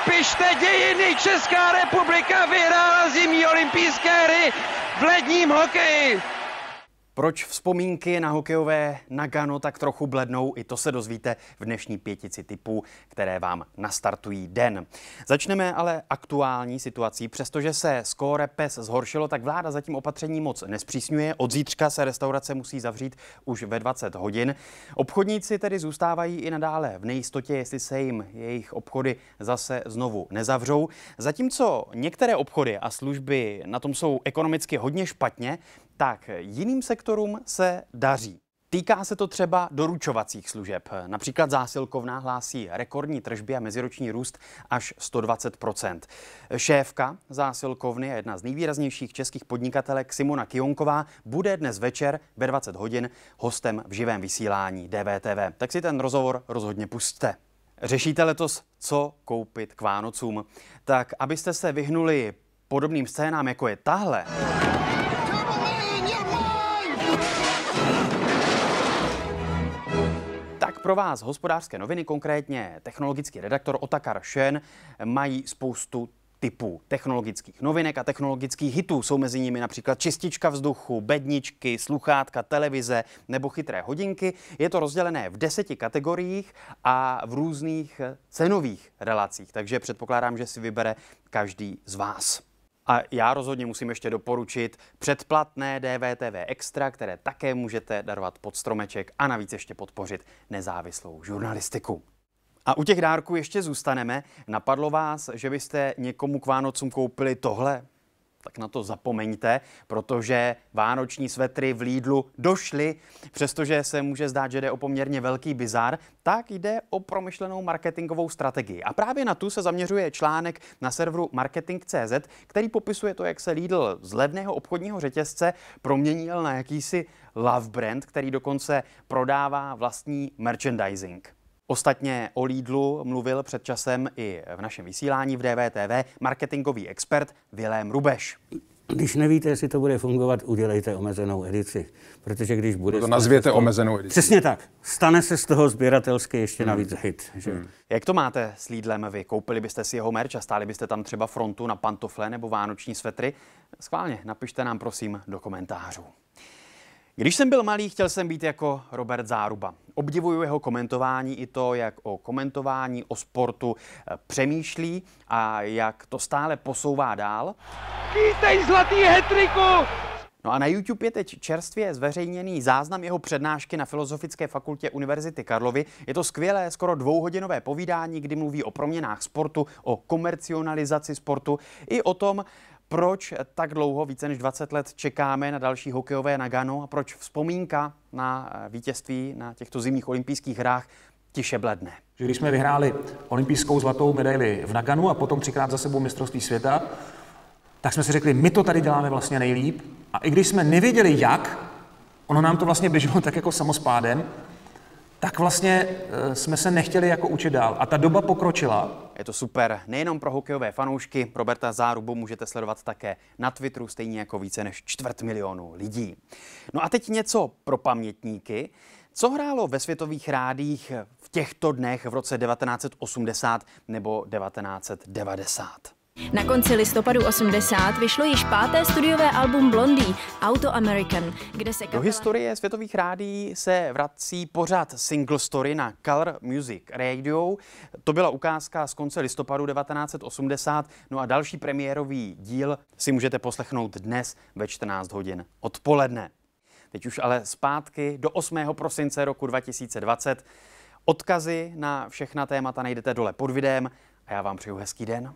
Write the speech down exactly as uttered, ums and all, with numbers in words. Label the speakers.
Speaker 1: Pište dějiny, Česká republika vyhrála zimní olympijské hry v ledním hokeji.
Speaker 2: Proč vzpomínky na hokejové Nagano tak trochu blednou, i to se dozvíte v dnešní pětici tipů, které vám nastartují den. Začneme ale aktuální situací. Přestože se skóre P E S zhoršilo, tak vláda zatím opatření moc nespřísňuje. Od zítřka se restaurace musí zavřít už ve dvacet hodin. Obchodníci tedy zůstávají i nadále v nejistotě, jestli se jim jejich obchody zase znovu nezavřou. Zatímco některé obchody a služby na tom jsou ekonomicky hodně špatně, tak jiným sektorům se daří. Týká se to třeba doručovacích služeb. Například zásilkovna hlásí rekordní tržby a meziroční růst až sto dvacet procent. Šéfka zásilkovny a jedna z nejvýraznějších českých podnikatelek Simona Kionková bude dnes večer ve dvacet hodin hostem v živém vysílání D V T V. Tak si ten rozhovor rozhodně pusťte. Řešíte letos, co koupit k Vánocům? Tak abyste se vyhnuli podobným scénám, jako je tahle, pro vás Hospodářské noviny, konkrétně technologický redaktor Otakar Schön, mají spoustu typů technologických novinek a technologických hitů. Jsou mezi nimi například čistička vzduchu, bedničky, sluchátka, televize nebo chytré hodinky. Je to rozdělené v deseti kategoriích a v různých cenových relacích, takže předpokládám, že si vybere každý z vás. A já rozhodně musím ještě doporučit předplatné D V T V Extra, které také můžete darovat pod stromeček a navíc ještě podpořit nezávislou žurnalistiku. A u těch dárků ještě zůstaneme. Napadlo vás, že byste někomu k Vánocům koupili tohle? Tak na to zapomeňte, protože vánoční svetry v Lidlu došly. Přestože se může zdát, že jde o poměrně velký bizar, tak jde o promyšlenou marketingovou strategii. A právě na tu se zaměřuje článek na serveru marketing tečka cé zet, který popisuje to, jak se Lidl z levného obchodního řetězce proměnil na jakýsi love brand, který dokonce prodává vlastní merchandising. Ostatně o Lidlu mluvil před časem i v našem vysílání v D V T V marketingový expert Vilém Rubeš.
Speaker 3: Když nevíte, jestli to bude fungovat, udělejte omezenou edici, protože když bude...
Speaker 4: To nazvěte toho, omezenou edici.
Speaker 3: Přesně tak. Stane se z toho sběratelsky ještě hmm. navíc hit. Že? Hmm.
Speaker 2: Jak to máte s Lidlem vy? Koupili byste si jeho merch a stáli byste tam třeba frontu na pantofle nebo vánoční svetry? Schválně, napište nám prosím do komentářů. Když jsem byl malý, chtěl jsem být jako Robert Záruba. Obdivuju jeho komentování i to, jak o komentování, o sportu přemýšlí a jak to stále posouvá dál.
Speaker 1: Vítej, zlatý hetriku!
Speaker 2: No a na YouTube je teď čerstvě zveřejněný záznam jeho přednášky na Filozofické fakultě Univerzity Karlovy. Je to skvělé, skoro dvouhodinové povídání, kdy mluví o proměnách sportu, o komercionalizaci sportu i o tom, proč tak dlouho, více než dvacet let, čekáme na další hokejové Nagano a proč vzpomínka na vítězství na těchto zimních olympijských hrách tiše bledne.
Speaker 5: Když jsme vyhráli olympijskou zlatou medaili v Naganu a potom třikrát za sebou mistrovství světa, tak jsme si řekli, my to tady děláme vlastně nejlíp. A i když jsme nevěděli jak, ono nám to vlastně běželo tak jako samospádem, tak vlastně jsme se nechtěli jako učit dál. A ta doba pokročila.
Speaker 2: Je to super nejenom pro hokejové fanoušky. Roberta Zárubu můžete sledovat také na Twitteru, stejně jako více než čtvrt milionu lidí. No a teď něco pro pamětníky. Co hrálo ve světových rádiích v těchto dnech v roce devatenáct set osmdesát nebo devatenáct set devadesát?
Speaker 6: Na konci listopadu osmdesát vyšlo již páté studiové album Blondie, Auto American, kde se...
Speaker 2: Do historie světových rádií se vrací pořad Single Story na Color Music Radio. To byla ukázka z konce listopadu devatenáct set osmdesát, no a další premiérový díl si můžete poslechnout dnes ve čtrnáct hodin odpoledne. Teď už ale zpátky do osmého prosince roku dva tisíce dvacet. Odkazy na všechna témata najdete dole pod videem a já vám přeju hezký den.